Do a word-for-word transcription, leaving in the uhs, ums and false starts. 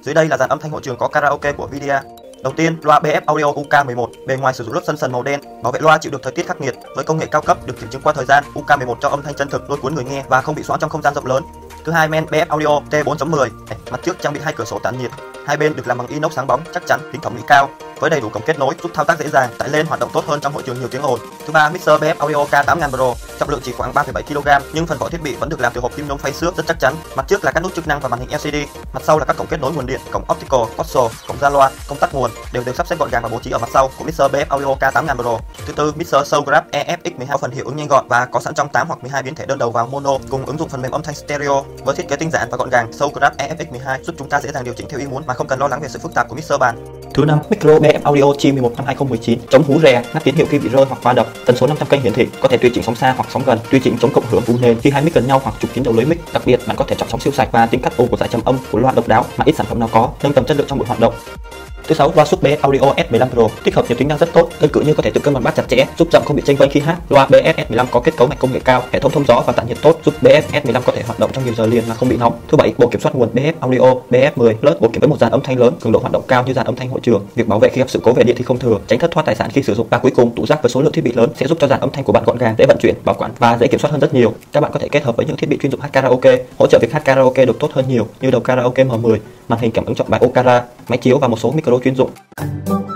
Dưới đây là dàn âm thanh hội trường có karaoke của Vidia. Đầu tiên, loa bê ép Audio U K mười một, bề ngoài sử dụng lớp sân sần màu đen, bảo vệ loa chịu được thời tiết khắc nghiệt. Với công nghệ cao cấp được kiểm chứng qua thời gian, U K mười một cho âm thanh chân thực, lôi cuốn người nghe và không bị xóa trong không gian rộng lớn. Thứ hai, men bê ép Audio T bốn chấm mười, mặt trước trang bị hai cửa sổ tản nhiệt, hai bên được làm bằng inox sáng bóng, chắc chắn, tính thẩm mỹ cao, với đầy đủ cổng kết nối giúp thao tác dễ dàng, tải lên hoạt động tốt hơn trong hội trường nhiều tiếng ồn. Thứ ba, mixer bê ép Audio K tám nghìn Pro, trọng lượng chỉ khoảng ba phẩy bảy ki lô gam, nhưng phần vỏ thiết bị vẫn được làm từ hộp kim nhôm phay xước rất chắc chắn. Mặt trước là các nút chức năng và màn hình L C D, mặt sau là các cổng kết nối nguồn điện, cổng optical, console, cổng ra loa, công tắc nguồn đều được sắp xếp gọn gàng và bố trí ở mặt sau của mixer bê ép Audio K tám nghìn Pro. Thứ tư, mixer Soundgrab E F X mười hai, phần hiệu ứng nhanh gọn và có sẵn trong tám hoặc mười hai biến thể đơn đầu vào mono cùng ứng dụng phần mềm âm thanh stereo. Với thiết kế tinh giản và gọn gàng, Soundgrab E F X mười hai giúp chúng ta dễ dàng điều chỉnh theo ý muốn mà không cần lo lắng về sự phức tạp của mixer bàn. Thứ năm, micro bê ép Audio G mười một năm hai không một chín, chống hú rè, ngắt tín hiệu khi bị rơi hoặc va đập, tần số năm trăm kênh hiển thị, có thể tùy chỉnh sóng xa hoặc sóng gần, tùy chỉnh chống cộng hưởng u nền khi hai mic gần nhau hoặc chụp kín đầu lưới mic. Đặc biệt, bạn có thể chọn sóng siêu sạch và tính cắt ô của dải trầm âm của loa độc đáo mà ít sản phẩm nào có, nâng tầm chất lượng trong buổi hoạt động. Thứ sáu, loa sub bê ép Audio S mười lăm Pro, tích hợp nhiều tính năng rất tốt, đơn cử như có thể tự cân bằng bass chặt chẽ, giúp giọng không bị chênh vênh khi hát. Loa bê ép S mười lăm có kết cấu mạch công nghệ cao, hệ thống thông gió và tản nhiệt tốt, giúp bê ép S mười lăm có thể hoạt động trong nhiều giờ liền mà không bị nóng. Thứ bảy, bộ kiểm soát nguồn bê ép Audio bê ép mười Plus, bộ kiểm với một dàn âm thanh lớn, cường độ hoạt động cao như dàn âm thanh hội trường, việc bảo vệ khi gặp sự cố về điện thì không thừa, tránh thất thoát tài sản khi sử dụng. Và cuối cùng, tủ rác với số lượng thiết bị lớn sẽ giúp cho dàn âm thanh của bạn gọn gàng, dễ vận chuyển, bảo quản và dễ kiểm soát hơn rất nhiều. Các bạn có thể kết hợp với những thiết bị chuyên dụng hát karaoke, hỗ trợ việc hát karaoke được tốt hơn nhiều như đầu karaoke M mười, màn hình cảm ứng chọn bài Okara, máy chiếu và một số micro chuyên dụng.